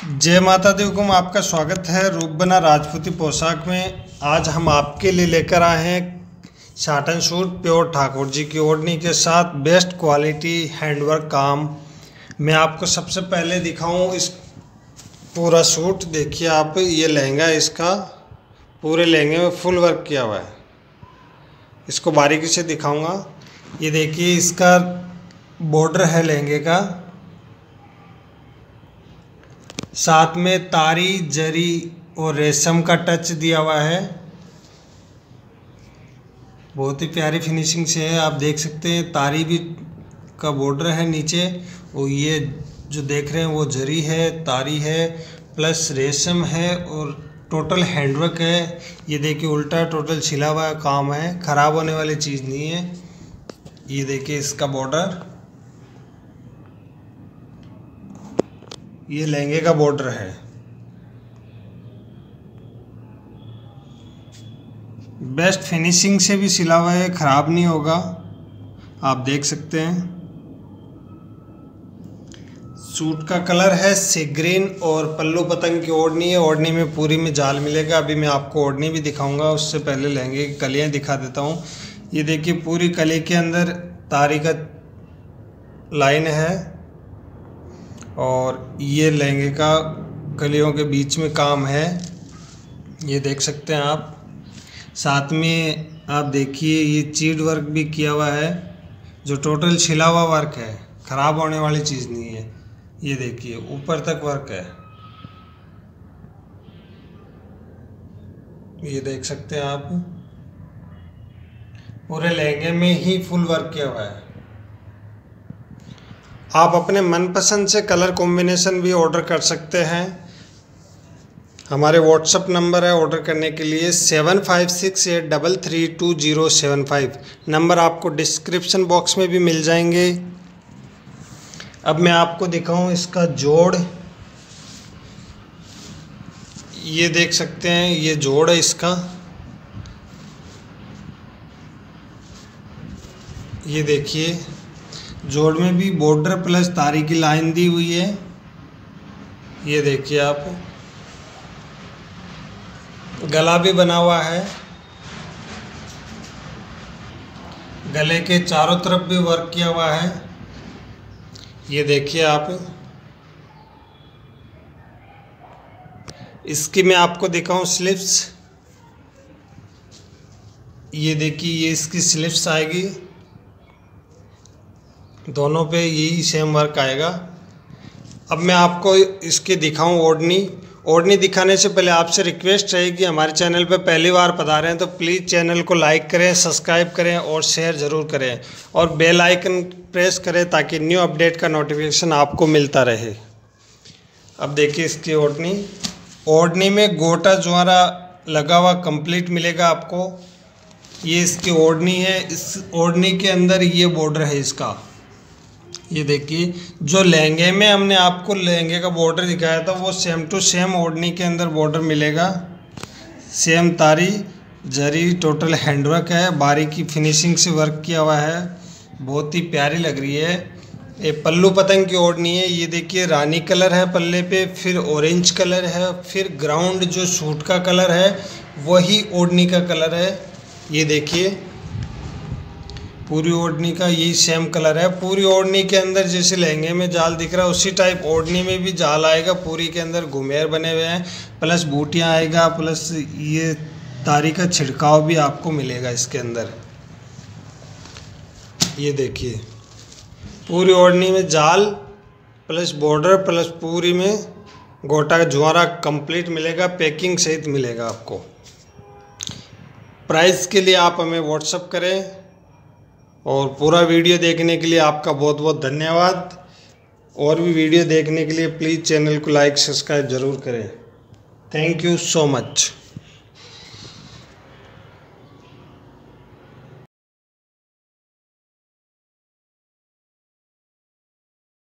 जय माता दी हुकुम, आपका स्वागत है रूप बना राजपूती पोशाक में। आज हम आपके लिए लेकर आए हैं satin suit pure Thakur ji की ओढ़नी के साथ बेस्ट क्वालिटी हैंडवर्क काम। मैं आपको सबसे पहले दिखाऊं इस पूरा सूट। देखिए आप, ये लहंगा है, इसका पूरे लहंगे में फुल वर्क किया हुआ है। इसको बारीकी से दिखाऊंगा। ये देखिए, इसका बॉर्डर है लहंगे का, साथ में तारी जरी और रेशम का टच दिया हुआ है। बहुत ही प्यारी फिनिशिंग से है, आप देख सकते हैं। तारी भी का बॉर्डर है नीचे, और ये जो देख रहे हैं वो जरी है, तारी है, प्लस रेशम है, और टोटल हैंडवर्क है। ये देखिए उल्टा टोटल छिला हुआ काम है, ख़राब होने वाली चीज़ नहीं है। ये देखिए इसका बॉर्डर, ये लहंगे का बॉर्डर है। बेस्ट फिनिशिंग से भी सिला हुआ है, ख़राब नहीं होगा, आप देख सकते हैं। सूट का कलर है सी ग्रीन और पल्लू पतंग की ओढ़नी है। ओढ़नी में पूरी में जाल मिलेगा। अभी मैं आपको ओढ़नी भी दिखाऊंगा, उससे पहले लहंगे की कलियाँ दिखा देता हूँ। ये देखिए पूरी कली के अंदर तारी का लाइन है, और ये लहंगे का कलियों के बीच में काम है, ये देख सकते हैं आप। साथ में आप देखिए ये चीड वर्क भी किया हुआ है, जो टोटल छिला हुआ वर्क है, ख़राब होने वाली चीज़ नहीं है। ये देखिए ऊपर तक वर्क है, ये देख सकते हैं आप। पूरे लहंगे में ही फुल वर्क किया हुआ है। आप अपने मनपसंद से कलर कॉम्बिनेशन भी ऑर्डर कर सकते हैं। हमारे व्हाट्सअप नंबर है ऑर्डर करने के लिए 7568332075। नंबर आपको डिस्क्रिप्शन बॉक्स में भी मिल जाएंगे। अब मैं आपको दिखाऊं इसका जोड़। ये देख सकते हैं, ये जोड़ है इसका। ये देखिए जोड़ में भी बॉर्डर प्लस तारी की लाइन दी हुई है। ये देखिए आप, गला भी बना हुआ है, गले के चारों तरफ भी वर्क किया हुआ है। ये देखिए आप, इसकी मैं आपको दिखाऊं स्लीव्स। ये देखिए ये इसकी स्लीव्स आएगी, दोनों पे यही सेम वर्क आएगा। अब मैं आपको इसके दिखाऊं ओढ़नी। ओढ़नी दिखाने से पहले आपसे रिक्वेस्ट रहेगी, हमारे चैनल पर पहली बार पधारे हैं तो प्लीज़ चैनल को लाइक करें, सब्सक्राइब करें और शेयर ज़रूर करें, और बेल आइकन प्रेस करें ताकि न्यू अपडेट का नोटिफिकेशन आपको मिलता रहे। अब देखिए इसकी ओढ़नी। ओढ़नी में गोटा ज्वारा लगा हुआ कंप्लीट मिलेगा आपको। ये इसकी ओढ़नी है। इस ओढ़नी के अंदर ये बॉर्डर है इसका। ये देखिए जो लहंगे में हमने आपको लहंगे का बॉर्डर दिखाया था, वो सेम टू सेम ओढ़नी के अंदर बॉर्डर मिलेगा। सेम तारी जरी टोटल हैंडवर्क है, बारीकी फिनिशिंग से वर्क किया हुआ है, बहुत ही प्यारी लग रही है। ये पल्लू पतंग की ओढ़नी है। ये देखिए रानी कलर है पल्ले पे, फिर ऑरेंज कलर है, फिर ग्राउंड जो सूट का कलर है वही ओढ़नी का कलर है। ये देखिए पूरी ओढ़नी का यही सेम कलर है। पूरी ओढ़नी के अंदर जैसे लहंगे में जाल दिख रहा है उसी टाइप ओढ़नी में भी जाल आएगा। पूरी के अंदर घुमेर बने हुए हैं, प्लस बूटियाँ आएगा, प्लस ये तारी का छिड़काव भी आपको मिलेगा इसके अंदर। ये देखिए पूरी ओढ़नी में जाल प्लस बॉर्डर प्लस पूरी में गोटा ज्वारा कंप्लीट मिलेगा, पैकिंग सहित मिलेगा आपको। प्राइस के लिए आप हमें व्हाट्सअप करें, और पूरा वीडियो देखने के लिए आपका बहुत बहुत धन्यवाद। और भी वीडियो देखने के लिए प्लीज़ चैनल को लाइक सब्सक्राइब ज़रूर करें। Thank you so much.